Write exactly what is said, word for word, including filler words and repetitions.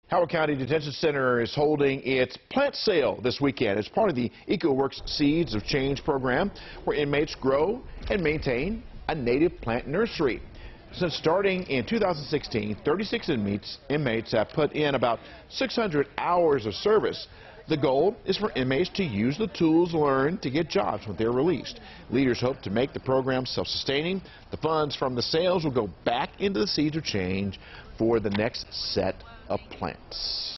Howard County Detention Center is holding its plant sale this weekend as part of the EcoWorks Seeds of Change program, where inmates grow and maintain a native plant nursery. Since starting in two thousand sixteen, thirty-six inmates, inmates have put in about six hundred hours of service. The goal is for inmates to use the tools learned to get jobs when they're released. Leaders hope to make the program self-sustaining. The funds from the sales will go back into the Seeds of Change for the next set of plants.